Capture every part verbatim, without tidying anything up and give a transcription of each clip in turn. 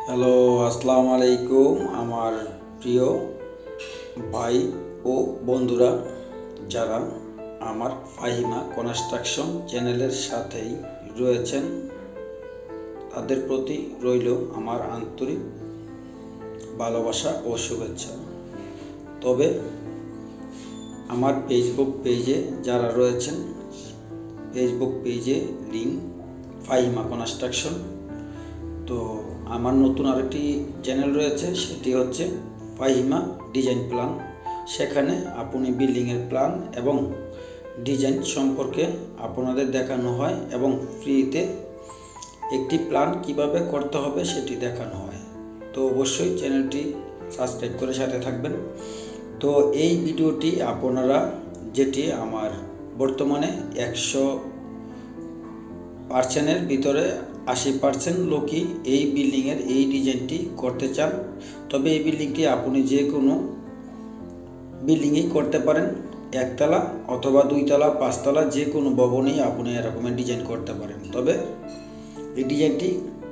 Hello, আসসালামু আলাইকুম আমার প্রিয় ভাই ও বন্ধুরা, যারা আমার ফাহিমা কনস্ট্রাকশন চ্যানেলের সাথেই রয়েছেন, তাদের প্রতি রইল আমার আন্তরিক ভালোবাসা ও শুভেচ্ছা। তবে আমার ফেসবুক পেজে যারা রয়েছেন, ফেসবুক পেজে লিঙ্ক ফাহিমা কনস্ট্রাকশন। তো আমার নতুন আরেকটি চ্যানেল রয়েছে, সেটি হচ্ছে ফাহিমা ডিজাইন প্ল্যান। সেখানে আপনি বিল্ডিংয়ের প্ল্যান এবং ডিজাইন সম্পর্কে আপনাদের দেখানো হয় এবং ফ্রিতে একটি প্ল্যান কিভাবে করতে হবে সেটি দেখানো হয়। তো অবশ্যই চ্যানেলটি সাবস্ক্রাইব করে সাথে থাকবেন। তো এই ভিডিওটি আপনারা, যেটি আমার বর্তমানে একশো পার্সেন্টের ভিতরে আশি পার্সেন্ট লোকই এই বিল্ডিংয়ের এই ডিজাইনটি করতে চান। তবে এই বিল্ডিংটি আপনি যে কোনো বিল্ডিংয়েই করতে পারেন, একতলা অথবা দুইতলা পাঁচতলা যে কোনো ভবনেই আপনি এরকমের ডিজাইন করতে পারেন। তবে এই ডিজাইনটি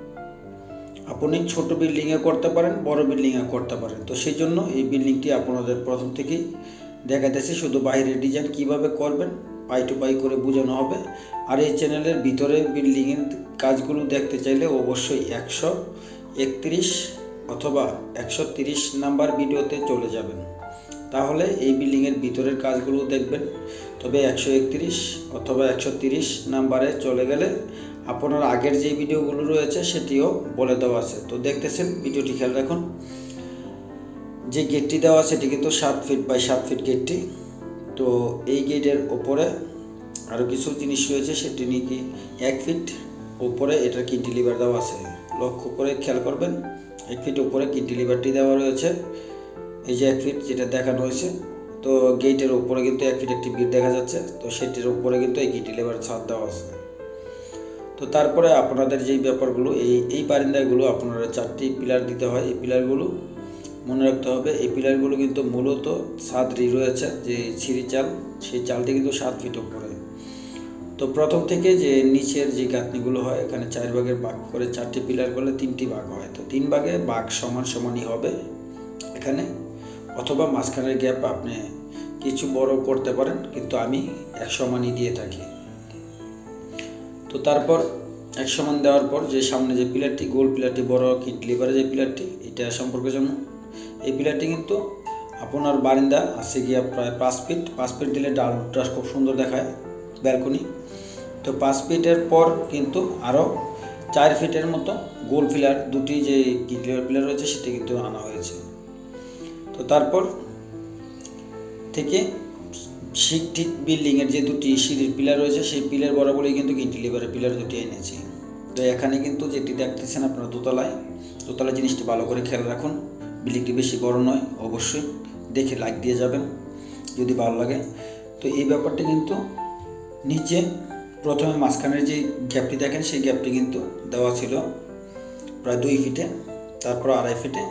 আপনি ছোট বিল্ডিংয়ে করতে পারেন, বড় বিল্ডিংয়ে করতে পারেন। তো সেই জন্য এই বিল্ডিংটি আপনাদের প্রথম থেকেই দেখাতেছি, শুধু বাইরের ডিজাইন কিভাবে করবেন পাই টু পাই করে বোঝানো হবে। আর এই চ্যানেলের ভিতরে বিল্ডিংয়ের কাজগুলো দেখতে চাইলে অবশ্যই একশো একত্রিশ অথবা একশো তিরিশ নাম্বার ভিডিওতে চলে যাবেন, তাহলে এই বিল্ডিংয়ের ভিতরের কাজগুলো দেখবেন। তবে একশো একত্রিশ অথবা একশো তিরিশ নাম্বারে চলে গেলে আপনার আগের যে ভিডিওগুলো রয়েছে সেটিও বলে দেওয়া আছে। তো দেখতেছেন, ভিডিওটি খেয়াল রাখুন। যে গেটটি দেওয়া আছে সেটি কিন্তু সাত ফিট বাই সাত ফিট গেটটি। তো এই গেটের ওপরে আরও কিছু জিনিস রয়েছে, সেটি নিয়ে কি এক ফিট উপরে এটার ক্যান্টিলিভার দেওয়া আছে। লক্ষ্য করে খেয়াল করবেন, এক ফিট উপরে ক্যান্টিলিভারটি দেওয়া রয়েছে। এই যে এক ফিট যেটা দেখানো হয়েছে, তো গেটের উপরে কিন্তু এক ফিট একটি বিট দেখা যাচ্ছে, তো সেটির উপরে কিন্তু এই ক্যান্টিলিভার ছাদ দেওয়া আছে। তো তারপরে আপনাদের যেই ব্যাপারগুলো, এই এই বারিন্দাগুলো আপনারা চারটি পিলার দিতে হয়। এই পিলারগুলো মনে রাখতে হবে, এই পিলারগুলো কিন্তু মূলত ছাদরি রয়েছে, যে ছিঁড়ি চাল, সেই চালটি কিন্তু সাত ফিট উপরে। তো প্রথম থেকে যে নিচের যে গাঁথনিগুলো হয়, এখানে চার ভাগের ভাগ করে চারটি পিলার করলে তিনটি ভাগ হয়। তো তিন ভাগে ভাগ সমান সমানই হবে এখানে, অথবা মাঝখানের গ্যাপ আপনি কিছু বড় করতে পারেন, কিন্তু আমি এক সমানই দিয়ে থাকি। তো তারপর এক সমান দেওয়ার পর যে সামনে যে পিলারটি, গোল পিলারটি, বড় ক্যান্টিলিভারের যে পিলারটি, এটা সম্পর্কে জানুন। এই পিলারটি কিন্তু আপনার বারিন্দা আছে গিয়া প্রায় পাঁচ ফিট পাঁচ ফিট দিলে ডালটা খুব সুন্দর দেখায়, ব্যালকনি। তো পাঁচ ফিটের পর কিন্তু আরও চার ফিটের মতো গোল পিলার দুটি যে ক্যান্টিলিভার পিলার রয়েছে সেটি কিন্তু আনা হয়েছে। তো তারপর থেকে ঠিক ঠিক বিল্ডিংয়ের যে দুটি সিঁড়ির পিলার রয়েছে, সেই পিলার বরাবরই কিন্তু ক্যান্টিলিভারের পিলার দুটি এনেছি। তো এখানে কিন্তু যেটি দেখতেছেন আপনারা দোতলায়, দোতলায় জিনিসটি ভালো করে খেয়াল রাখুন। বিল্ডিংটি বেশি বড় নয়, অবশ্যই দেখে লাইক দিয়ে যাবেন যদি ভালো লাগে। তো এই ব্যাপারটি কিন্তু নিচে প্রথমে মাঝখানের যে গ্যাপটি দেখেন, সেই গ্যাপটি কিন্তু দেওয়া ছিল প্রায় দুই ফিটে, তারপর আড়াই ফিটে।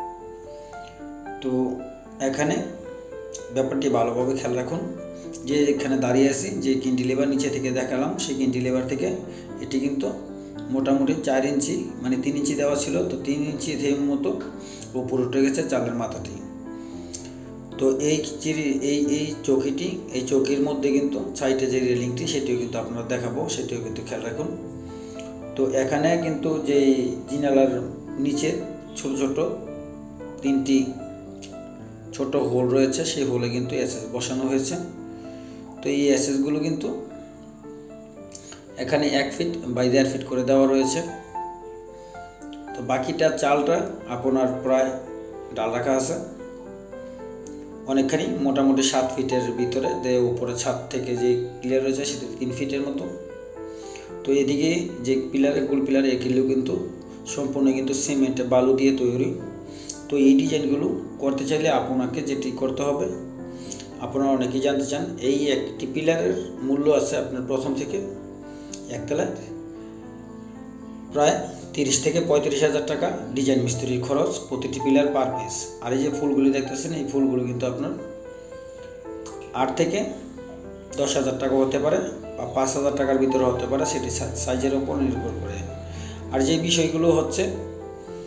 তো এখানে ব্যাপারটি ভালোভাবে খেয়াল রাখুন, যে এখানে দাঁড়িয়ে আছি, যে ক্যান্টিলিভার নিচে থেকে দেখালাম, সেই ক্যান্টিলিভার থেকে এটি কিন্তু মোটামুটি চার ইঞ্চি মানে তিন ইঞ্চি দেওয়া ছিল, তো তিন ইঞ্চি থেকে মতো উপরে উঠে গেছে চালের মাথাটি। তো এই চিরি এই এই চৌকিটি, এই চৌকির মধ্যে কিন্তু সাইডে যে রেলিংটি, সেটিও কিন্তু আপনারা দেখাবো, সেটিও কিন্তু খেয়াল রাখুন। তো এখানে কিন্তু যে জিনালার নিচে ছোট ছোট তিনটি ছোট হোল রয়েছে, সেই হোলে কিন্তু এসএস বসানো হয়েছে। তো এই এসএসগুলো কিন্তু এখানে এক ফিট বাই দেড় ফিট করে দেওয়া রয়েছে। তো বাকিটা চালটা আপনার প্রায় ডাল রাখা আছে অনেকখানি, মোটামুটি সাত ফিটের ভিতরে, যে উপরে ছাদ থেকে যে পিলার রয়েছে সেটা তিন ফিটের মতো। তো এদিকে যে পিলারে গোল পিলার, এগুলো কিন্তু সম্পূর্ণ কিন্তু সিমেন্ট বালু দিয়ে তৈরি। তো এই ডিজাইনগুলো করতে চাইলে আপনাকে যেটি করতে হবে, আপনারা অনেকেই জানতে চান, এই একটি পিলারের মূল্য আছে আপনার প্রথম থেকে একতলায় প্রায় তিরিশ থেকে পঁয়ত্রিশ হাজার টাকা ডিজাইন মিস্ত্রির খরচ প্রতিটি পিলার পার পিস। আর এই যে ফুলগুলি দেখতেছেন, এই ফুলগুলো কিন্তু আপনার আট থেকে দশ হাজার টাকা হতে পারে বা পাঁচ হাজার টাকার ভিতরে হতে পারে, সেটি সাইজের ওপর নির্ভর করে। আর যে বিষয়গুলো হচ্ছে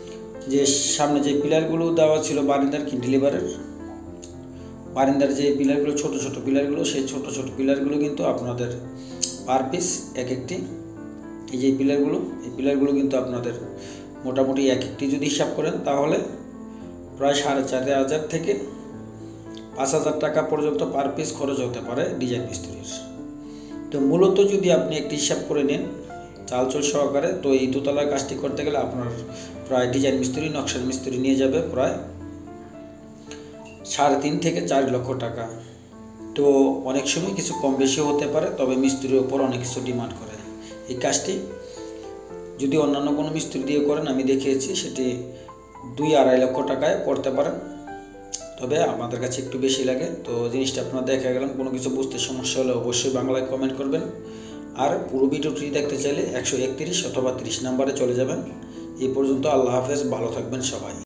যে সামনে যে পিলারগুলো দেওয়া ছিল বারিন্দার ক্যান্টিলিভারের, বারিন্দার যে পিলারগুলো ছোট ছোট পিলারগুলো, সেই ছোট ছোট পিলারগুলো কিন্তু আপনাদের পার পিস এক একটি, এই যে পিলারগুলো, এই পিলারগুলো কিন্তু আপনাদের মোটামুটি এক একটি যদি হিসাব করেন তাহলে প্রায় সাড়ে চার হাজার থেকে পাঁচ হাজার টাকা পর্যন্ত পার পিস খরচ হতে পারে ডিজাইন মিস্ত্রির। তো মূলত যদি আপনি একটি হিসাব করে নেন চালচল সহকারে, তো এই দোতলার কাজটি করতে গেলে আপনার প্রায় ডিজাইন মিস্ত্রি নকশার মিস্ত্রি নিয়ে যাবে প্রায় সাড়ে তিন থেকে চার লক্ষ টাকা। তো অনেক সময় কিছু কম বেশি হতে পারে, তবে মিস্ত্রির ওপর অনেক কিছু ডিমান্ড করে। এই কাজটি যদি অন্যান্য কোনো মিস্ত্রি দিয়ে করেন, আমি দেখিয়েছি, সেটি দুই আড়াই লক্ষ টাকায় করতে পারেন, তবে আমাদের কাছে একটু বেশি লাগে। তো জিনিসটা আপনারা দেখে গেলাম, কোনো কিছু বুঝতে সমস্যা হলে অবশ্যই বাংলায় কমেন্ট করবেন। আর পুরো ভিডিওটি দেখতে চাইলে একশো একত্রিশ অথবা তিরিশ নাম্বারে চলে যাবেন। এই পর্যন্ত আল্লাহ হাফেজ, ভালো থাকবেন সবাই।